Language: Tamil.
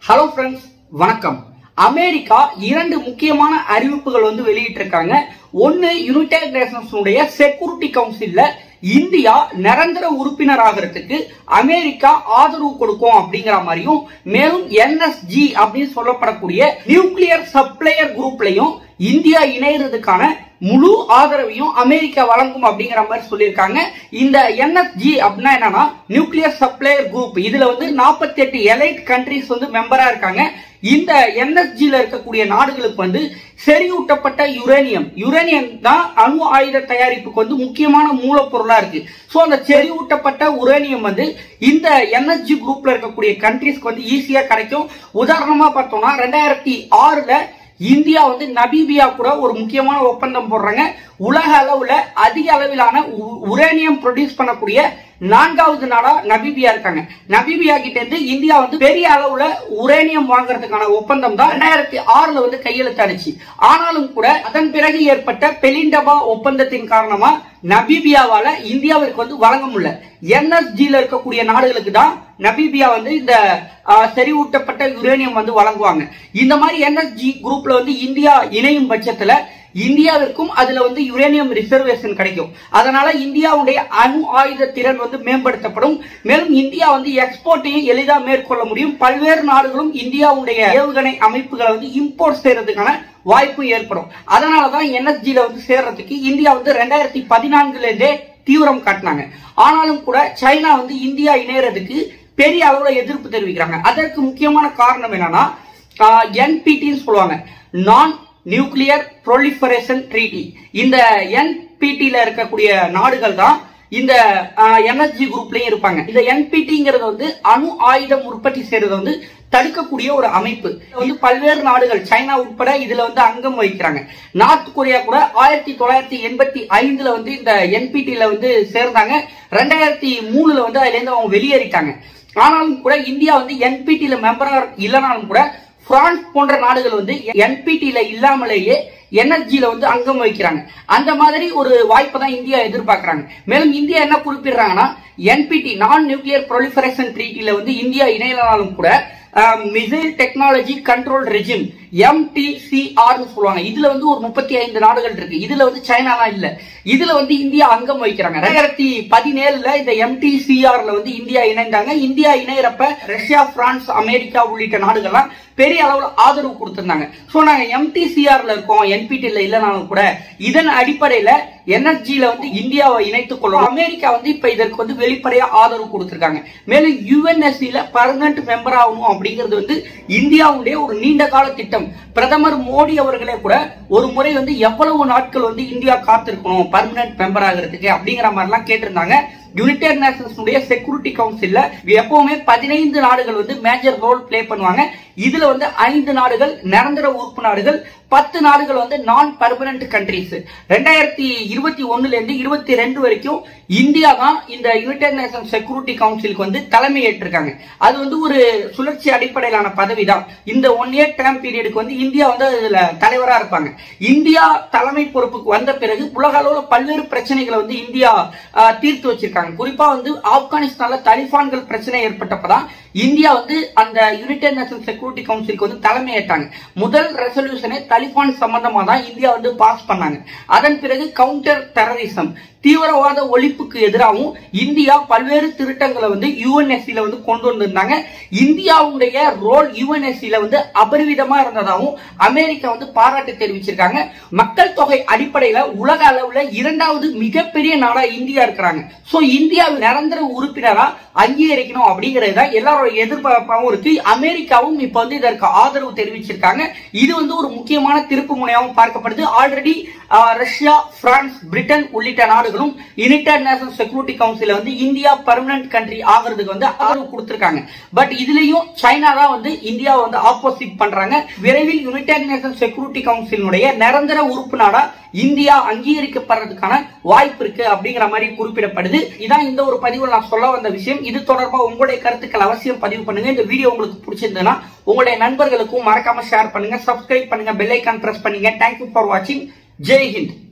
ஹலோ ஃப்ரெண்ட்ஸ், வணக்கம். அமெரிக்கா இரண்டு முக்கியமான அறிவிப்புகள் வெளியிட்டிருக்காங்க. ஒன்னு, யுனைடெட் நேஷன்ஸ் செக்யூரிட்டி கவுன்சில்ல இந்தியா நிரந்தர உறுப்பினர் ஆகிறதுக்கு அமெரிக்கா ஆதரவு கொடுக்கும் அப்படிங்கிற மாதிரியும், மேலும் NSG அப்படின்னு சொல்லப்படக்கூடிய நியூக்ளியர் சப்ளையர் குரூப்லயும் இந்தியா இணையறதுக்கான முழு ஆதரவையும் அமெரிக்கா வழங்கும் அப்படிங்கிற மாதிரி சொல்லியிருக்காங்க. இந்த NSG அப்படின்னா என்னன்னா, நியூக்ளியர் சப்ளையர் குரூப். இதுல 48 எலைட் கண்ட்ரிஸ் மெம்பரா இருக்காங்க. இந்த NSGல இருக்கக்கூடிய நாடுகளுக்கு செறிவூட்டப்பட்ட யுரேனியம் தான் அணு ஆயுத தயாரிப்புக்கு முக்கியமான மூலப்பொருளா இருக்கு. சோ அந்த செறிவூட்டப்பட்ட உரேனியம் இந்த NSG குரூப்ல இருக்கக்கூடிய கண்ட்ரிஸ்க்கு ஈஸியா கிடைக்கும். உதாரணமா பார்த்தோம்னா 2006ல இந்தியா நமீபியா கூட ஒரு முக்கியமான ஒப்பந்தம் போடுறாங்க. உலக அளவுல அதிக அளவிலான உரேனியம் ப்ரொடியூஸ் பண்ணக்கூடிய 4வது நாடா நமீபியா இருக்காங்க. நமீபியா கிட்ட இருந்து இந்தியா பெரிய அளவுல உரேனியம் வாங்குறதுக்கான ஒப்பந்தம் தான் 2006ல கையெழுத்தாச்சு. ஆனாலும் கூட அதன் பிறகு ஏற்பட்ட பெலிண்டபா ஒப்பந்தத்தின் காரணமா நமீபியாவால இந்தியாவிற்கு வழங்க முடியல. NSGல இருக்கக்கூடிய நாடுகளுக்கு தான் நமீபியா இந்த செறிவூட்டப்பட்ட யுரேனியம் வழங்குவாங்க. இந்த மாதிரி NSG குரூப்ல இந்தியா இணையும் பட்சத்துல இந்தியாவிற்கும் அதுல யுரேனியம் ரிசர்வேஷன் கிடைக்கும். அதனால இந்தியாவுடைய அணு ஆயுத திறன் மேம்படுத்தப்படும். மேலும் இந்தியா எக்ஸ்போர்ட்டையும் எளிதா மேற்கொள்ள முடியும். பல்வேறு நாடுகளும் இந்தியாவுடைய ஏவுகணை அமைப்புகளை இம்போர்ட் செய்யறதுக்கான வாய்ப்பு ஏற்படும். அதனாலதான் NSGல சேர்றதுக்கு இந்தியா 2014ல இருந்தே தீவிரம் காட்டினாங்க. ஆனாலும் கூட சைனா இந்தியா இணையறதுக்கு பெரிய அளவுல எதிர்ப்பு தெரிவிக்கிறாங்க. அதற்கு முக்கியமான காரணம் என்னன்னா, NPT சொல்லுவாங்க, நான் நியூக்ளியர் ப்ரொலிஃபரேஷன் ட்ரீட்டி. இந்த NPTல இருக்கக்கூடிய நாடுகள் தான் இந்த NSG குரூப்லயும் இருப்பாங்க. இந்த NPTங்கிறது அணு ஆயுதம் உற்பத்தி செய்யறது தடுக்கக்கூடிய ஒரு அமைப்பு. பல்வேறு நாடுகள் சைனா உட்பட இதுல அங்கம் வகிக்கிறாங்க. நார்த் கொரியா கூட 1985ல இந்த NPTல சேர்ந்தாங்க. 2003ல அதுல இருந்து அவங்க வெளியேறிட்டாங்க. ஆனாலும் கூட இந்தியா NPTல மெம்பரா இல்லனாலும் கூட பிரான்ஸ் போன்ற நாடுகள் NPTல இல்லாமலேயே NSGல அங்கம் வகிக்கிறாங்க. அந்த மாதிரி ஒரு வாய்ப்பை தான் இந்தியா எதிர்பார்க்கிறாங்க. மேலும் இந்தியா என்ன குறிப்பிடுறாங்கன்னா, NPT நான் நியூக்ளியர் ப்ரொலிஃபரேஷன் ட்ரீட்டில இந்தியா இணையனாலும் கூட missile technology control regime MTCR சொல்லுவாங்க. இதுல ஒரு 35 நாடுகள் இருக்கு. இதுல சைனாலாம் இல்ல. இதுல இந்தியா அங்கம் வகிக்கிறாங்க. 2017ல இந்த MTCRல இந்தியா இணைந்தாங்க. இந்தியா இணையறப்ப ரஷ்யா, பிரான்ஸ், அமெரிக்கா உள்ளிட்ட நாடுகள்லாம் பெரிய அளவுல ஆதரவு கொடுத்திருந்தாங்க. சோ நாங்க MTCRல இருக்கோம், NPTல இல்லனாலும் கூட இதன் அடிப்படையில NSGல இந்தியாவை இணைத்துக் கொள்ளும். அமெரிக்கா இப்ப இதற்கு வெளிப்படையா ஆதரவு கொடுத்திருக்காங்க. மேலும் UNSCல பர்மனன்ட் மெம்பர் ஆகணும் அப்படிங்கிறது இந்தியாவுடைய ஒரு நீண்ட கால திட்டம். பிரதமர் மோடி அவர்களே கூட ஒரு முறை எவ்வளவு நாட்கள் இந்தியா காத்திருக்கணும் பர்மனன்ட் மெம்பர் ஆகிறதுக்கு அப்படிங்கிற மாதிரி எல்லாம் கேட்டிருந்தாங்க. யுனைடெட் நேஷன்ஸ் செக்யூரிட்டி கவுன்சில்ல எப்பவுமே 15 நாடுகள் மேஜர் ரோல் பிளே பண்ணுவாங்க. இதுல 5 நாடுகள் நிரந்தர உறுப்பு நாடுகள், 10 நாடுகள் நான் பர்மனன்ட் கண்ட்ரிஸ். 2021ல இருந்து 22 வரைக்கும் இந்தியா தான் இந்த யுனைடெட் நேஷன்ஸ் செக்யூரிட்டி கவுன்சிலுக்கு தலைமை ஏற்றிருக்காங்க. அது ஒரு சுழற்சி அடிப்படையிலான பதவி தான். இந்த 1 இயர் டேர்ம் பீரியடுக்கு இந்தியா இதுல தலைவரா இருப்பாங்க. இந்தியா தலைமை பொறுப்புக்கு வந்த பிறகு உலக அளவுல பல்வேறு பிரச்சனைகளை இந்தியா தீர்த்து வச்சிருக்காங்க. குறிப்பா ஆப்கானிஸ்தான்ல தலிபான்கள் பிரச்சனை ஏற்பட்டப்பதான் இந்தியா அந்த யுனைடெட் நேஷன்ஸ் செக்யூரிட்டி கவுன்சிலுக்கு தலைமை ஏற்றாங்க. முதல் ரெசல்யூஷனை தலிபான் சம்பந்தமா தான் இந்தியா பாஸ் பண்ணாங்க. அதன் பிறகு கவுண்டர் டெரரிசம், தீவிரவாத ஒழிப்புக்கு எதிராகவும் இந்தியா பல்வேறு திருட்டங்களை UNSCல கொண்டு வந்திருந்தாங்க. இந்தியாவுடைய ரோல் UNSCல அபரிவிதமா இருந்ததாகவும் அமெரிக்கா பாராட்டு தெரிவிச்சிருக்காங்க. மக்கள் தொகை அடிப்படையில உலக அளவுல 2வது மிகப்பெரிய நாடா இந்தியா இருக்கிறாங்க. சோ இந்தியா நிரந்தர உறுப்பினரா அங்கீகரிக்கணும் அப்படிங்கறது எல்லாரோட எதிர்பார்ப்பாகவும் இருக்கு. அமெரிக்காவும் இப்ப இதற்கு ஆதரவு தெரிவிச்சிருக்காங்க. இது ஒரு முக்கியமான திருப்பு முனையாகவும் பார்க்கப்படுது. ஆல்ரெடி ரஷ்யா, பிரான்ஸ், பிரிட்டன் உள்ளிட்ட நாடுகளும் யுனைடெட் நேஷன்ஸ் செக்யூரிட்டி கவுன்சில இந்தியா பர்மனன்ட் கண்ட்ரி ஆகிறதுக்கு ஆதரவு கொடுத்திருக்காங்க. பட் இதுலயும் சைனா தான் இந்தியா ஆப்போசிட் பண்றாங்க. விரைவில் யுனைடெட் நேஷன்ஸ் செக்யூரிட்டி கவுன்சிலுடைய நிரந்தர உறுப்பு நாடா இந்தியா அங்கீகரிக்கப்படுறதுக்கான வாய்ப்பு இருக்கு அப்படிங்கிற மாதிரி குறிப்பிடப்படுது. இதான் இந்த ஒரு பதிவில் நான் சொல்ல வந்த விஷயம். இது தொடர்பா உங்களுடைய கருத்துக்கள் அவசியம் பதிவு பண்ணுங்க. இந்த வீடியோ உங்களுக்கு பிடிச்சிருந்ததுன்னா உங்களுடைய நண்பர்களுக்கும் மறக்காம ஷேர் பண்ணுங்க, சப்ஸ்கிரைப் பண்ணுங்க, பெல் ஐகான் பிரஸ் பண்ணுங்க. தேங்க்யூ ஃபார் வாட்சிங். ஜெய் ஹிந்த்.